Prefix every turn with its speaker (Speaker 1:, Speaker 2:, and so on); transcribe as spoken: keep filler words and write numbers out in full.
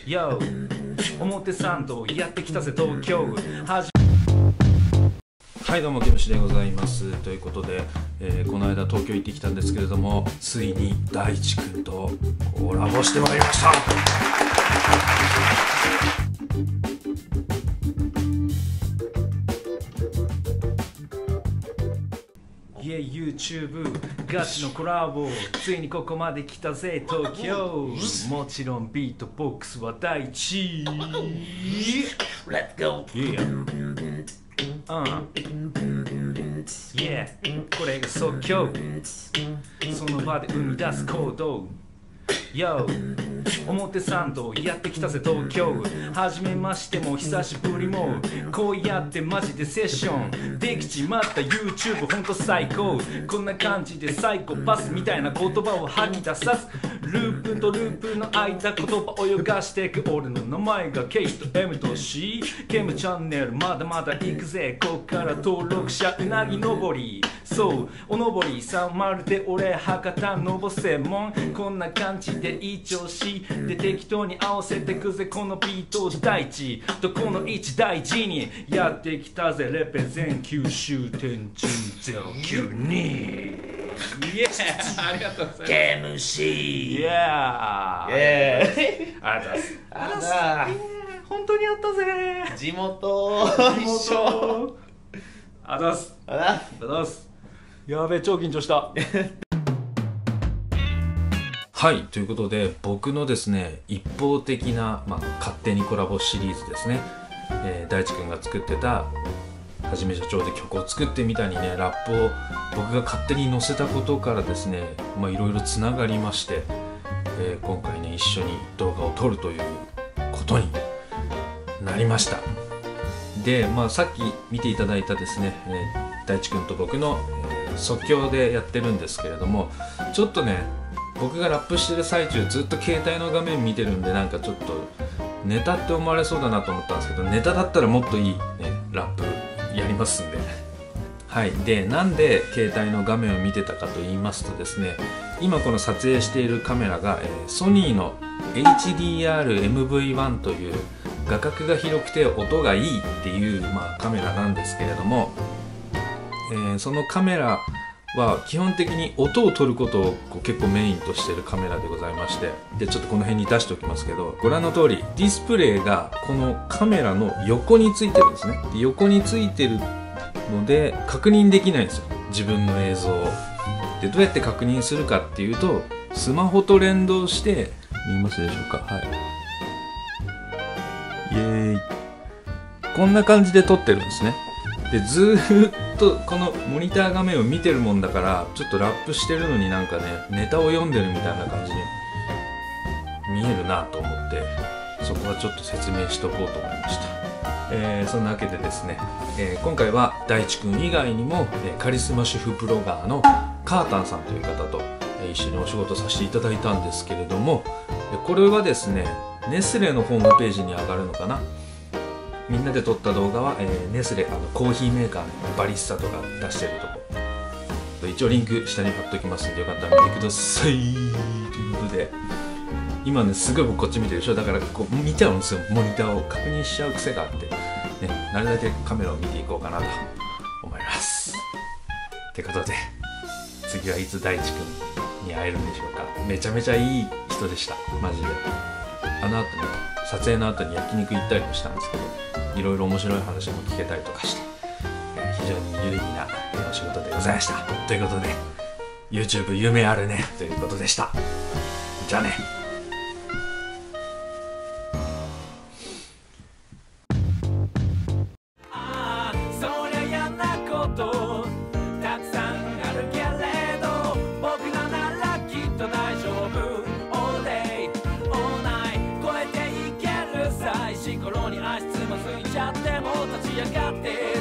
Speaker 1: Yo 表参道やってきたぜ東京。はじはいどうもケムシでございます。ということで、えー、この間東京行ってきたんですけれども、ついに大地君とコラボしてまいりました。いや YouTube ガチのコラボ、ついにここまで来たぜ東京。もちろんビートボックスは第一。
Speaker 2: Let's go.
Speaker 1: Yeah うん、yeah これが即興、その場で生み出す行動。Yo 表参道やってきたぜ東京。はじめましても久しぶりも、こうやってマジでセッションできちまった YouTube ほんと最高。こんな感じでサイコパスみたいな言葉を吐き出さす。ループとループの間言葉を泳がしていく。俺の名前が K と M と C、 ケムチャンネルまだまだ行くぜ。こっから登録者うなぎ登り、そうおのぼりさんまるで俺博多のぼ専門。こんな感じでいい調子で適当に合わせてくぜ。このビート大地どこの位置大事にやってきたぜ。レペゼン九州天神ゼロきゅうに。イエーありがとうございます。
Speaker 2: ケムシ
Speaker 1: イエーイエーイありがとうございます。
Speaker 2: あだ
Speaker 1: 本当にあったぜ
Speaker 2: 地元一緒。
Speaker 1: あざす
Speaker 2: あだ
Speaker 1: あざす。やべえ超緊張したはいということで、僕のですね一方的な、まあ、勝手にコラボシリーズですね、えー、大地君が作ってたはじめ社長で曲を作ってみたにね、ラップを僕が勝手に載せたことからですね、まあいろいろつながりまして、えー、今回ね一緒に動画を撮るということになりました。で、まあさっき見ていただいたですね、えー、大地君と僕の、えー、即興でやってるんですけれども、ちょっとね僕がラップしてる最中ずっと携帯の画面見てるんで、なんかちょっとネタって思われそうだなと思ったんですけど、ネタだったらもっといいねラップやりますんで。はい、でなんで携帯の画面を見てたかと言いますとですね、今この撮影しているカメラが、えー、ソニーの エイチディーアールエムブイワン という画角が広くて音がいいっていう、まあ、カメラなんですけれども、えー、そのカメラは基本的に音を撮ることをこう結構メインとしているカメラでございまして、でちょっとこの辺に出しておきますけど、ご覧の通りディスプレイがこのカメラの横についてるんですね。で横についてるので確認できないんですよ、自分の映像を。でどうやって確認するかっていうと、スマホと連動して、見えますでしょうか、はい、イエーイ、こんな感じで撮ってるんですね。でずーっとこのモニター画面を見てるもんだから、ちょっとラップしてるのになんかねネタを読んでるみたいな感じに見えるなと思って、そこはちょっと説明しとこうと思いました。えー、そんなわけでですね、えー、今回は大地君以外にも、えー、カリスマ主婦ブロガーのカータンさんという方と、えー、一緒にお仕事させていただいたんですけれども、これはですねネスレのホームページに上がるのかな。みんなで撮った動画は、えー、ネスレあのコーヒーメーカーのバリスタとか出してるとこ、一応リンク下に貼っときますんで、よかったら見てくださいということで、今ねすごい僕こっち見てるでしょ。だからこう見ちゃうんですよ、モニターを確認しちゃう癖があって、ね、なるだけカメラを見ていこうかなと思います。ってことで次はいつ大地君に会えるんでしょうか。めちゃめちゃいい人でしたマジで。あの後ね撮影の後に焼肉行ったりもしたんですけど、いろいろ面白い話も聞けたりとかして、えー、非常に有意義なお仕事でございました。ということで YouTube 夢あるねということでした。じゃあね。
Speaker 3: ああそりゃ嫌なことたくさんあるけれど、僕らならきっと大丈夫。All day all night 超えていけるさ。石ころに足つまずいちゃっても立ち上がって